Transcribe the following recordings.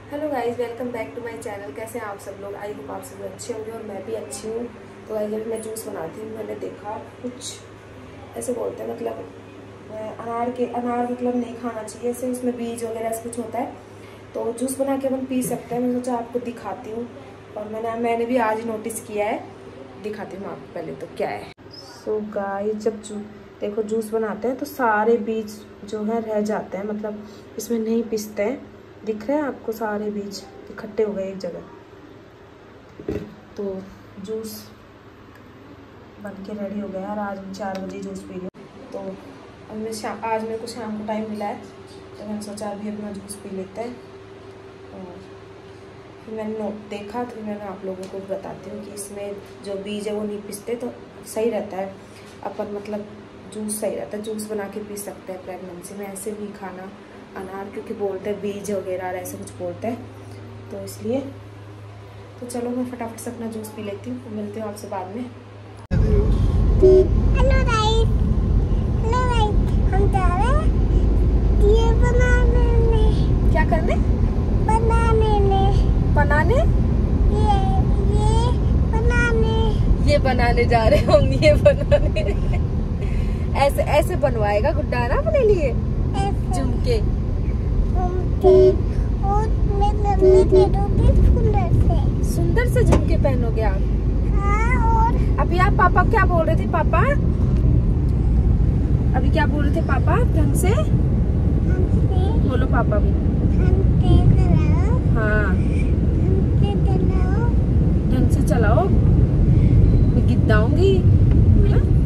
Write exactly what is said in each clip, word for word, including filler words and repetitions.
Hello guys, welcome back to my channel. कैसे हैं आप सब लोग? आई होप आप सब अच्छे होंगे और मैं भी अच्छी हूँ। तो गाइस, जब मैं जूस बनाती हूँ मैंने देखा कुछ ऐसे बोलते हैं, मतलब अनार के अनार मतलब नहीं खाना चाहिए, ऐसे उसमें बीज वगैरह ऐसा कुछ होता है। तो जूस बना के अपन पी सकते हैं। मैं सोचा आपको दिखाती हूँ और मैंने मैंने भी आज नोटिस किया है। दिखाती हूँ आपको पहले तो क्या है। सो गाइस, जब जू देखो जूस बनाते हैं तो सारे बीज जो है रह जाते हैं, मतलब इसमें नहीं पिसते हैं। दिख रहे हैं आपको सारे बीज इकट्ठे हो गए एक जगह। तो जूस बन के रेडी हो गया और आज मैं चार बजे जूस पी रही हूँ। तो अब मैं शाम आज मेरे को शाम को टाइम मिला है तो मैंने सोचा अभी अपना जूस पी लेते हैं। और फिर मैंने नोट देखा तो मैंने आप लोगों को बताती हूँ कि इसमें जो बीज है वो नहीं पिसते तो सही रहता है। अपन मतलब जूस सही रहता है, जूस बना के पी सकते हैं प्रेगनेंसी में। ऐसे नहीं खाना अनार, क्योंकि बोलते हैं बीज वगैरह ऐसे कुछ बोलते हैं, तो इसलिए। तो चलो मैं फटाफट से अपना जूस पी लेती हूँ। मिलती हूँ आपसे बाद में। हेलो गाइस, हेलो गाइस, हम जा रहे हैं ये बनाने में। क्या करने? बनाने में। बनाने? ये ये बनाने ये बनाने जा रहे हैं हम। ये बनाने ऐसे ऐसे बनवाएगा गुड्डा ना अपने लिए झुमके। और मैं लम्बे पहनूंगी सुंदर से सुंदर से झुमके पहनोगे आप? हाँ। और अभी आप पापा क्या बोल रहे थे? पापा अभी क्या बोल रहे थे पापा? ढंग से हमसे बोलो पापा भी। हमसे चलाओ। हाँ, हमसे चलाओ। ढंग से चलाओ, मैं गिद्दाऊंगी है ना?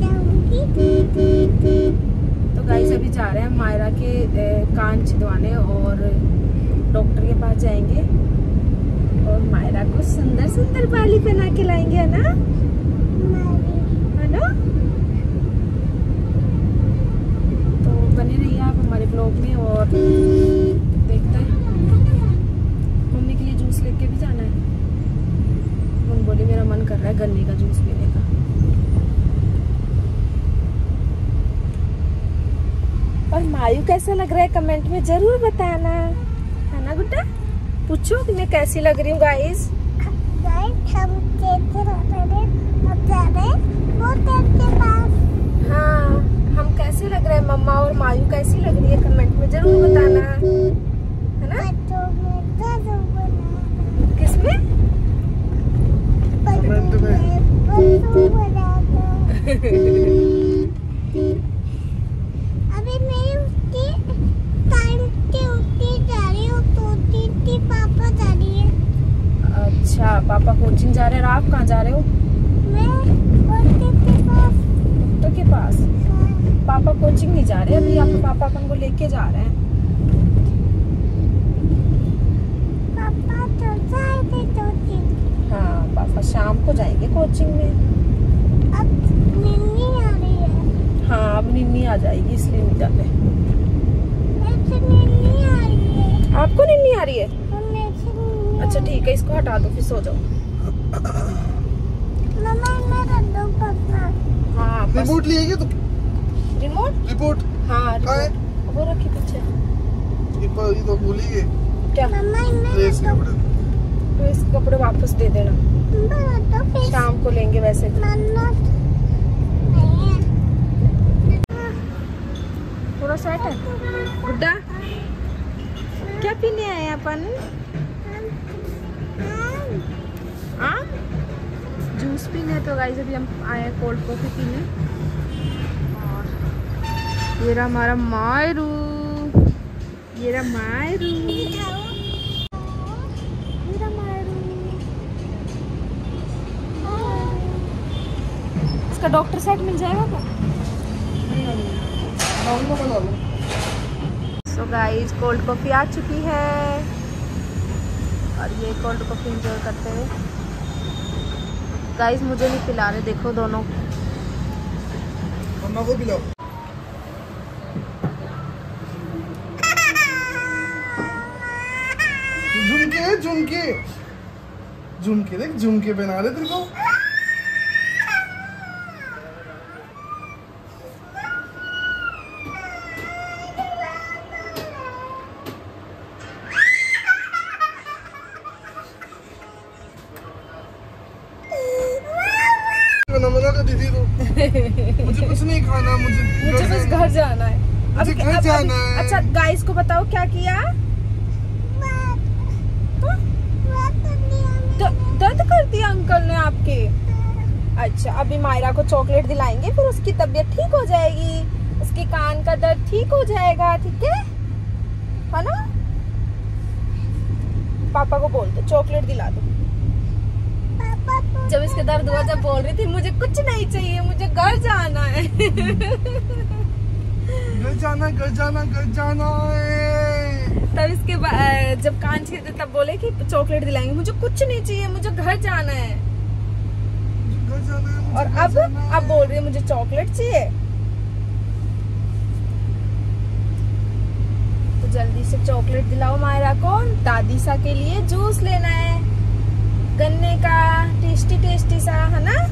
तो गाइस, अभी जा रहे हैं मायरा के ए, कान छिदवाने और डॉक्टर के पास जाएंगे और मायरा को सुंदर सुंदर बाली पहना के लाएंगे, है ना? है ना? तो बने रहिए आप हमारे ब्लॉग में और देखते हैं। मम्मी के लिए जूस लेके भी जाना है। मम्मी बोली मेरा मन कर रहा है गन्ने का जूस पीने का। और मायू कैसा लग रहा है कमेंट में जरूर बताना, है ना गुड्डा? पूछो कि मैं कैसी लग रही हूँ गाइस। गाइस, हम कैसे लग रहे हैं? अब जा रहे हैं मोटर के पास। हाँ, हम कैसे लग रहे हैं? मम्मा और मायू कैसी लग रही है कमेंट में जरूर बताना, है ना? किसमें? कमेंट में। अभी मैं उसके टाइम के उठी जा रही हूँ तो दीदी पापा जा रही है। अच्छा, पापा कोचिंग जा रहे हैं और आप कहाँ जा रहे हो? मैं डॉक्टर के पास। डॉक्टर के पास? पापा कोचिंग नहीं जा रहे अभी, आप पापा अपन को लेके जा रहे हैं। पापा तो जाएंगे कोचिंग। हाँ, पापा शाम को जाएंगे कोचिंग में। अब निन्नी आ रही है। हाँ, अब निन्नी आ जाएगी इसलिए नहीं जाते। ऐसे निन्नी आ रही है। आपको निन्नी आ रही है? हम ऐसे निन्नी। अच्छा ठीक है, इसको हटा दो फिर सो जाओ। मम्मा मेरा दो पकड़ा। हाँ, बस रिपोर्ट लिए क्या तुम? रिमोट? रिपोर्ट हाँ, कहाँ है? रिमोट वो रखी पीछे। ये पर ये तो भूली गए। क्या? मम्मा प्रेस मेरा कपड़े। तो इस कपड़े वापस दे देना, तो तो फिर शाम को लेंगे वैसे भी। मन्ना नहीं है। पूरा सेट है। गुड्डा क्या पीने आए हैं अपन? आम जूस पीने। तो गाइस, अभी हम आए हैं कोल्ड कॉफी पीने। और ये रहा हमारा मायरू, ये रहा मायरू, ये रहा मायरू। इसका डॉक्टर सेट मिल जाएगा क्या? सो गाइस, कोल्ड कॉफी आ चुकी है और ये कोल्ड कॉफी एंजॉय करते हैं। गाइस, मुझे नहीं पिला रहे, देखो दोनों। मम्मा को पिलाओ। झुमके झुमके झुमके देख, झुमके पहना रहे तेरे को। मुझे कुछ नहीं खाना, मुझे मुझे बस घर जाना है। मुझे घर जाना है। अच्छा गाइस को बताओ क्या किया? दर्द कर दिया अंकल ने आपके? अच्छा अभी मायरा को चॉकलेट दिलाएंगे, फिर उसकी तबीयत ठीक हो जाएगी, उसके कान का दर्द ठीक हो जाएगा, ठीक है है ना? पापा को बोल दो चॉकलेट दिला दो। जब इसके दर्द हुआ जब बोल रही थी मुझे कुछ नहीं चाहिए, मुझे घर जाना है। घर जाना घर जाना घर जाना है। तब इसके बाद जब कान छीलते तब बोले कि चॉकलेट दिलाएंगे, मुझे कुछ नहीं चाहिए, मुझे घर जाना है। घर जाना है मुझे, और घर अब जाना है। अब बोल रही है मुझे चॉकलेट चाहिए। तो जल्दी से चॉकलेट दिलाओ मायरा को। दादी सा के लिए जूस लेना है गन्ने का, टेस्टी टेस्टी सा, है ना?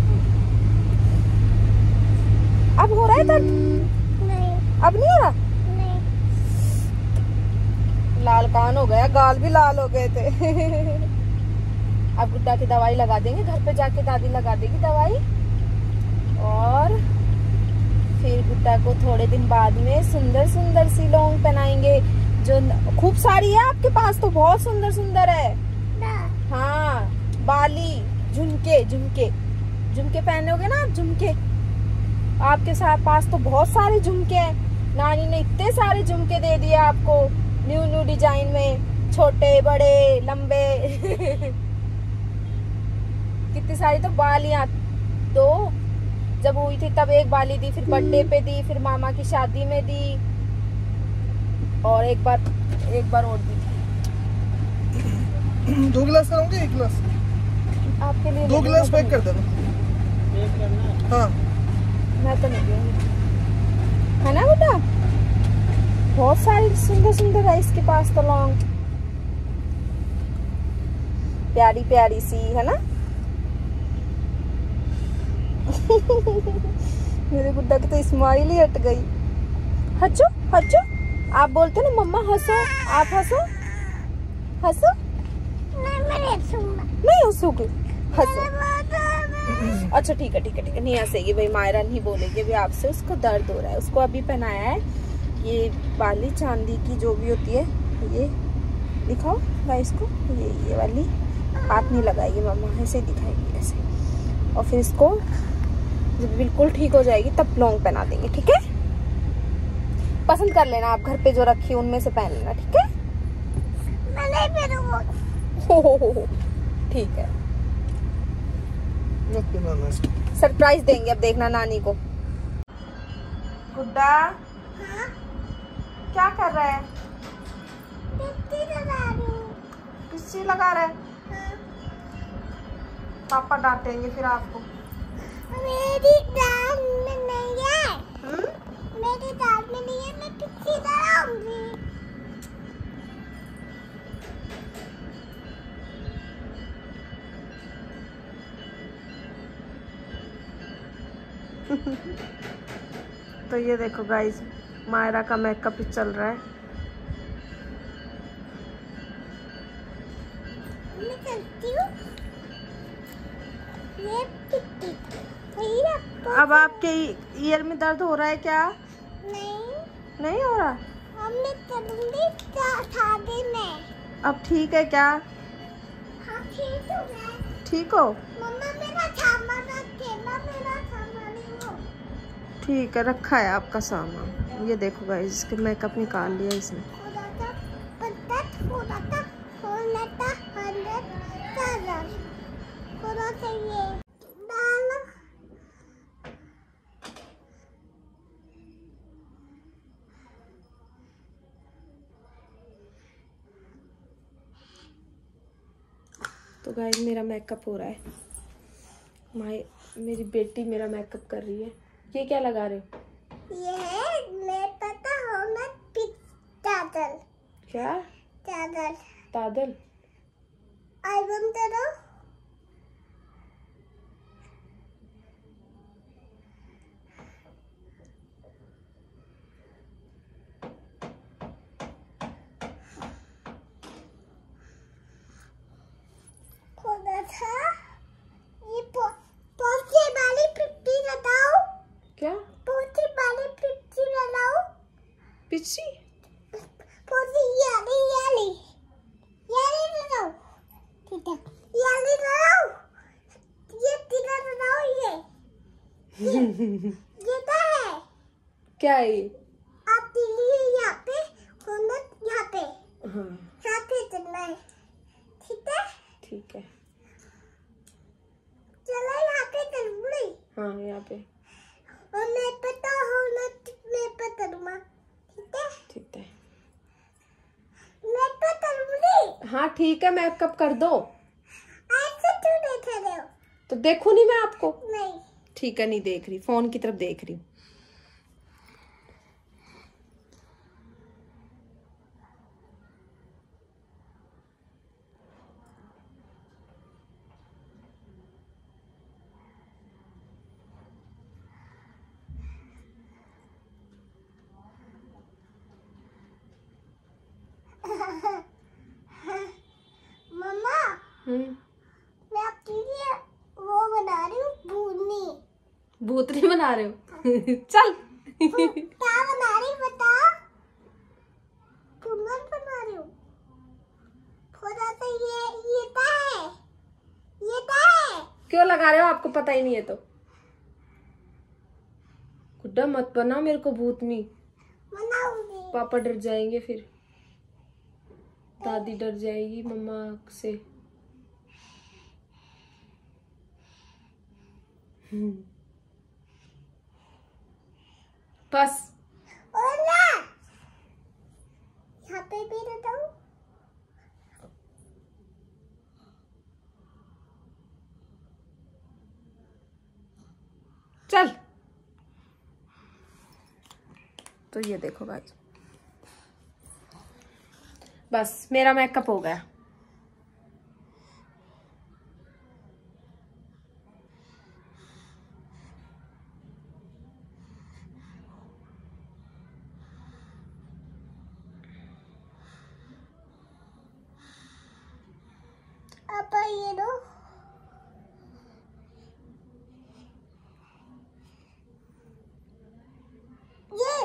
अब हो रहा है दर्द? नहीं अब नहीं हो रहा? नहीं। लाल कान हो गया, गाल भी लाल हो गए थे। अब गुड्डा की दवाई लगा देंगे, घर पे जाके दादी लगा देगी दवाई। और फिर गुड्डा को थोड़े दिन बाद में सुंदर सुंदर सी लॉन्ग पहनाएंगे, जो खूब सारी है आपके पास तो, बहुत सुंदर सुंदर है। हाँ बाली, झुमके झुमके झुमके पहनोगे ना आप, झुमके आपके साथ पास तो बहुत सारे झुमके हैं। नानी ने इतने सारे झुमके दे दिए आपको, न्यू न्यू डिजाइन में, छोटे बड़े लंबे। कितनी सारी तो बालियां, तो जब हुई थी तब एक बाली दी, फिर बर्थडे पे दी, फिर मामा की शादी में दी, और एक बार एक बार और दी। दो गिलास कराऊंगे, एक गिलास आपके लिए दो गिलास पैक कर देना। हाँ मैं तो नहीं दूंगी, है ना बेटा? बहुत सारी सुंदर सुंदर है इसके पास तो लॉन्ग, प्यारी प्यारी सी, है ना? मेरे गुड्डा की तो स्माइल ही हट गई। हंसो हंसो, आप बोलते ना मम्मा हंसो, आप हंसो हंसो। नहीं हंसोगे, हंसो। अच्छा ठीक है ठीक है ठीक है, नहीं हंसेगी भाई, मायरा नहीं बोलेगी अभी आपसे, उसको दर्द हो रहा है। उसको अभी पहनाया है ये बाली चांदी की जो भी होती है, ये दिखाओ गाइस को, ये ये वाली हाथ नहीं लगाएगी मम्मा, ऐसे दिखाएगी ऐसे। और फिर इसको जब बिल्कुल ठीक हो जाएगी तब लॉन्ग पहना देंगे, ठीक है? पसंद कर लेना आप, घर पे जो रखी उनमें से पहन लेना, ठीक है? हो हो हो हो ठीक है, सरप्राइज देंगे अब, देखना नानी को। गुड्डा हाँ? क्या कर रहा है? मिट्टी लगा रही हूँ। किस चीज लगा रहा है? हाँ? पापा डांटेंगे फिर आपको। मेरी दाल में नहीं है। हुँ? मेरी दाल में नहीं है, मैं मिट्टी लगाऊंगी। तो ये देखो गाइस, मायरा का मेकअप ही चल रहा है। मैं चलती हूँ। ये मिट्टी भैया तो अब आपके ईयर में दर्द हो रहा है क्या? नहीं, नहीं हो रहा? अब मैं चलूंगी शादी में। अब ठीक है क्या? हाँ ठीक हूँ मैं। ठीक हो? मम्मा मेरा सामान अकेला, मेरा सामान ही हो। ठीक है, रखा है आपका सामान। ये देखो गाइस, इसके मेकअप निकाल लिया इसने। थोड़ा सा पत्ता, थोड़ा सा थोड़ा सा हंड्रेड कलर, थोड़ा सा ये डाल। तो गाइस मेरा मेकअप हो रहा है, माय मेरी बेटी मेरा मेकअप कर रही है। ये क्या लगा रहे हो? ये मैं पता हूँ ना, चादर। क्या? चादर। तादल? एल्बम करो। थोड़ा सा ये पो, पोछे वाली पिट्टी लगाओ। ये क्या है? क्या है ये? आपके लिए यहाँ पे होना, यहाँ पे हाँ यहाँ पे चलना है, ठीक है? ठीक है। चलो यहाँ पे चलूंगी। हाँ यहाँ पे। और मैं पता होना, मैं पता दूंगा, ठीक है? ठीक है। मैं पता दूंगी। हाँ ठीक है, मेकअप कर दो। ऐसे क्यों देख रहे हो? तो देखो नहीं मैं आपको। नहीं। ठीक है, नहीं देख रही, फोन की तरफ देख रही हूँ। मम्मा, हम्म मैं आपके लिए वो बना रही हूँ, भूनी। भूतनी बना रहे हो? चल। क्या बना रही बता? पूनम बना रही हूँ। थोड़ा सा ये ये क्या है? ये क्या है? क्यों लगा रहे हो? आपको पता ही नहीं है तो। गुड्डा मत बना मेरे को भूतनी, बनाऊंगी। पापा डर जाएंगे, फिर दादी डर जाएगी मम्मा से। हम्म। बस और ना यहाँ पे भी रहता हूँ। चल। तो ये देखो गाइस, बस मेरा मेकअप हो गया। अब ये दो। ये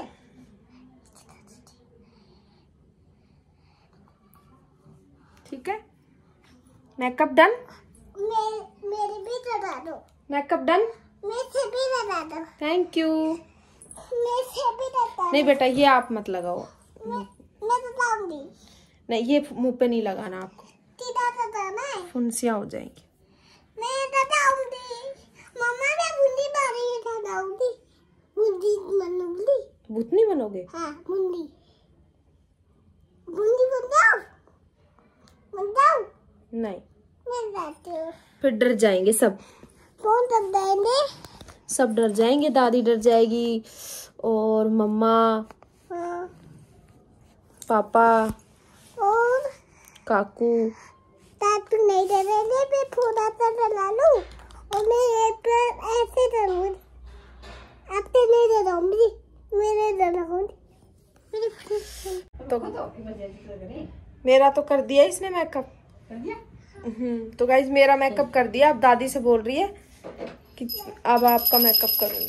ठीक है, मेकअप डन। मेरे मेरे भी लगा दो। Makeup done. मेरे से भी लगा दो। Thank you. मेरे से भी लगा नहीं बेटा, ये आप मत लगाओ। मैं मैं बताऊंगी। नहीं, ये मुंह पे नहीं लगाना आपको, सीधा बताना है। फुंसियाँ हो जाएंगी। मैं बताऊंगी। मम्मा मैं बूंदी बारी बताऊंगी। बूंदी बनूंगी। भूतनी बनोगे? हाँ बूंदी। बूंदी बनाओ। बनाओ। नहीं, मैं जाती हूँ। फिर डर जाएंगे सब। कौन सब देंगे? सब डर जाएंगे, दादी डर जाएगी और मम्मा, हाँ। पापा, और काकू। तातू नहीं डरेंगे। मैं थोड़ा सा डरा लूं और मैं ये पर ऐसे डरूंगी। आप तो नहीं डराऊंगी, मैं डराऊंगी। तो मेरा तो कर दिया इसने मेकअप। हम्म तो गाइज मेरा मेकअप कर दिया। अब दादी से बोल रही है कि अब आपका मेकअप करूंगी।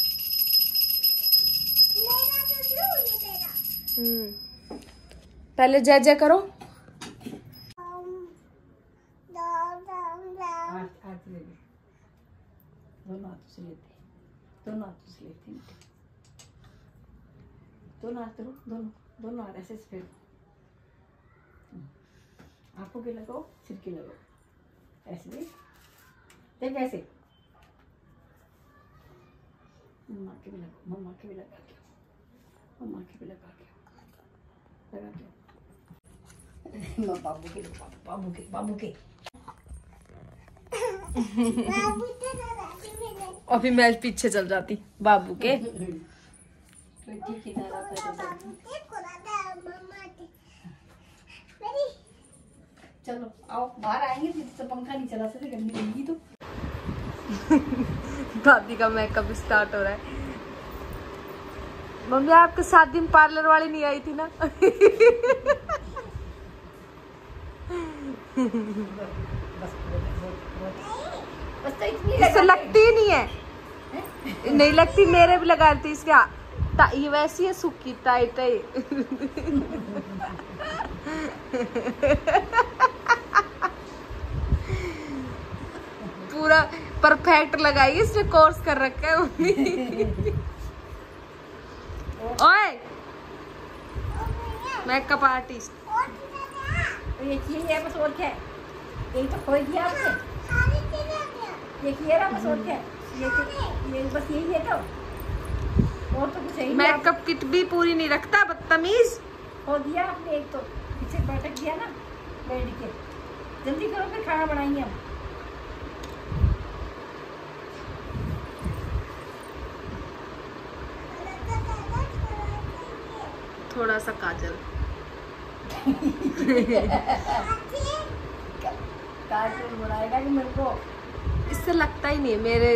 मेरा तो ब्लू, ये मेरा। हम्म पहले जय जय करो। Um, down, down, down. हाथ हाथ ले ले, दोनों हाथों से लेते हैं, दोनों हाथों से लेते हैं, दोनों हाथ करो, दोनों दोनों हाथ ऐसे से फेरो, आंखों के लगाओ, सिर के लगाओ, ऐसे देख देख ऐसे, मम्मा के भी लगाओ, मम्मा के भी लगा के, मम्मा के भी लगा के, लगा के, बाबू के बाबू के बाबू के बाबू तो डराते मेरे। अभी मैं पीछे चल जाती बाबू के। ठीक ही तरह कर बाबू के कोरादा मम्मा के। मेरी चलो आओ बाहर आएंगे, फिर तो पंखा नहीं चला सकते, गर्मी लगेगी तो। दादी का मेकअप स्टार्ट हो रहा है। मम्मी आपके सात दिन पार्लर वाली नहीं आई थी ना? इससे लगती ही नहीं है, नहीं लगती। मेरे भी लगा थी इसके, ये वैसी है सूखी टाइट है। पूरा पर इफेक्ट लगाई, इसने कोर्स कर रखा है मम्मी। ओए मेकअप आर्टिस्ट। ये किए बस और क्या है, यही तो खोई दिया आपने, ये किया ना बस और क्या है, ये ये बस यही है तो और तो कुछ नहीं। मेकअप किट भी पूरी नहीं रखता, बदतमीज। हो दिया आपने, एक तो पीछे बैठक दिया ना बैठ के। जल्दी करो फिर खाना बनाएंगे हम। थोड़ा सा काजल। काजल बनाएगा कि मेरे को, इससे लगता ही नहीं है मेरे,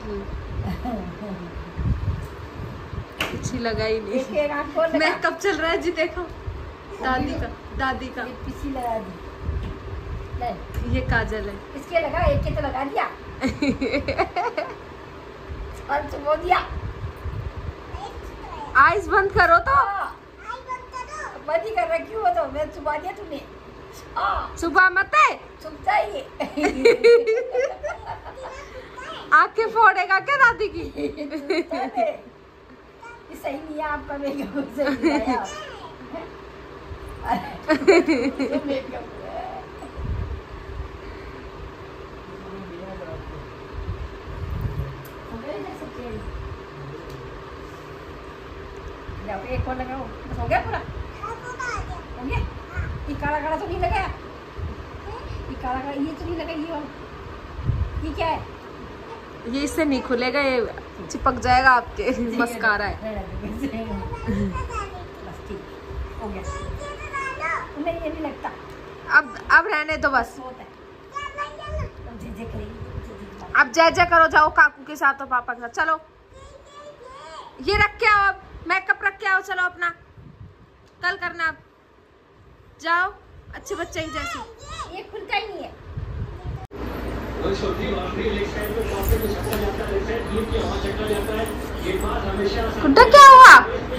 कुछ ही लगा ही नहीं। एक आंख खोल लगा। मेकअप चल रहा है जी, देखो दादी का, दादी का। ये पीछे लगा दी, ले ये काजल है। इसके लगा, एक के तो लगा दिया। और चुबो दिया। आइज बंद करो तो। बंद ही कर रखी हो तो मैं चुबा दिया तूने। सुबह मत है, चुपता ही है। आंखें फोड़ेगा क्या दादी की? चुपता है। ये सही नहीं है आपका मेकअप, सही नहीं है आप। ये मेकअप है। एक और लगाओ, बस हो गया पूरा, हो गया। ये काला काला तो नहीं लगाया, ये काला काला ये तो नहीं लगा, ये वाला ये क्या है? ये इससे नहीं खुलेगा, ये चिपक जाएगा आपके। मस्कारा है। बस ठीक हो गया, नहीं ये नहीं लगता। अब अब रहने दो बस। होता है जे जे करेगी, अब जय जय करो, जाओ काकू के साथ और पापा के साथ। चलो ये रख के आओ, अब मेकअप रख के आओ। चलो अपना कल करना, अब जाओ अच्छे बच्चे की जैसी। ये खुलता ही नहीं है। कुड्डा क्या हुआ?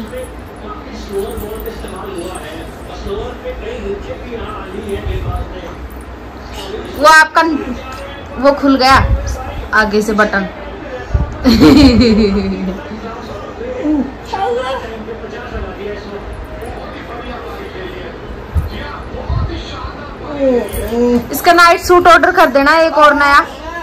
वो आपका वो खुल गया आगे से बटन। इसका नाइट सूट ऑर्डर कर देना, एक और नया।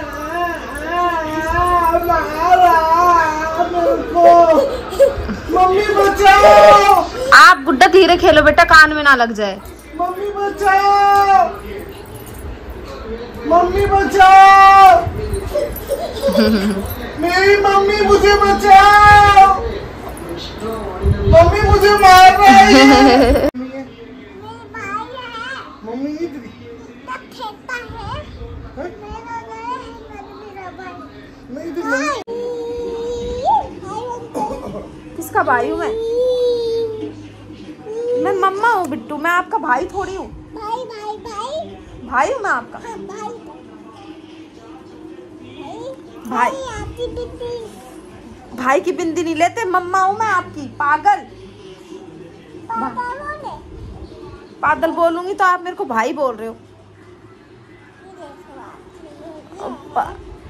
मम्मी बचाओ, आप गुड्डा धीरे खेलो बेटा, कान में ना लग जाए। मम्मी बचाओ, मम्मी बचाओ, मेरी मम्मी मुझे बचाओ, मम्मी मुझे मार रही है। मम्मी इधर नहीं, इधर नहीं। किसका भाई हूँ मैं? मैं मम्मा हूँ बिट्टू, मैं आपका भाई थोड़ी हूँ। भाई भाई भाई भाई हूँ मैं आपका। हाँ, भाई भाई आपकी बिंदी भाई की बिंदी नहीं लेते, मम्मा हूँ मैं आपकी। पागल पापा बोले पागल बोलूंगी तो आप मेरे को भाई बोल रहे हो। अब्बा।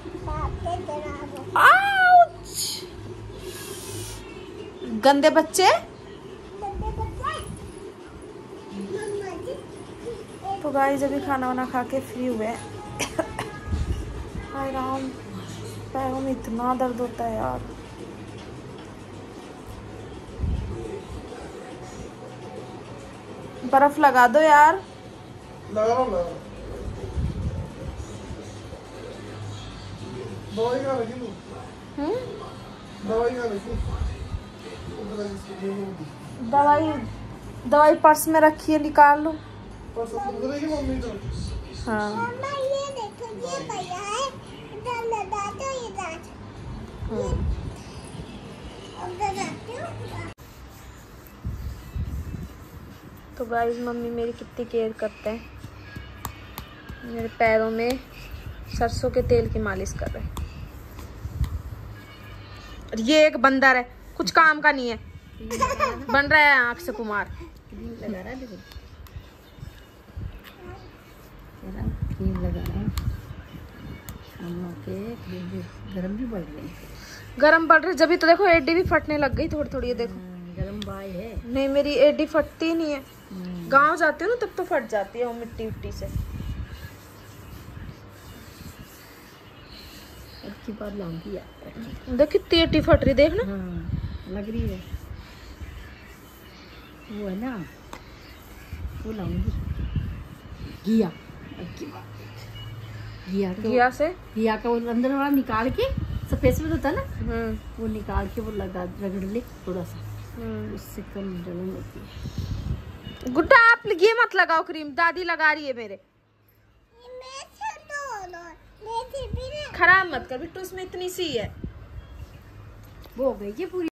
आउच! गंदे बच्चे। तो गाइस अभी खाना वाना खा के फ्री हुए। हाय राम, पैरों में इतना दर्द होता है यार। बर्फ लगा दो यार। लगा लो, लगा लो। दवाई कहाँ रखी तू? हम्म दवाई कहाँ रखी? दवाई दवाई पर्स में रखी है, निकाल लो। पर्स उधर रखी मम्मी तो। हाँ मम्मा ये देखो, ये भैया है, इधर लगा दो, इधर उधर रखती हूँ। तो गाइस मम्मी मेरी कितनी केयर करते हैं। मेरे पैरों में सरसों के तेल की मालिश कर रहे हैं। और ये एक बंदर है, कुछ काम का नहीं है, बन रहा है आँख से कुमार। लगा रहा है, देखो क्रीम लगा रहा है। गरम भी बढ़ रही गरम बढ़ रही, जब तो देखो एडी भी फटने लग गई थोड़ी थोड़ी, ये देखो गरम बाय है। नहीं मेरी एडी फटती ही नहीं है, गांव जाती हूँ ना तब तो फट जाती है वो मिट्टी मिट्टी से। अच्छी बात लाऊंगी यार, देख कितनी एडी फट रही, देखना हाँ लग रही है। वो है ना, वो लाऊंगी घिया, अच्छी बात घिया तो, घिया से घिया का वो अंदर वाला निकाल के, सफेद सफेद होता है ना, हम्म वो निकाल के वो लगा रगड़ ले थोड़ा सा, उससे कम जलन होती है। गुड्डा आप ये मत लगाओ क्रीम, दादी लगा रही है मेरे। खराब मत कर बिट्टू, इसमें इतनी सी है। वो हो गई ये पूरी।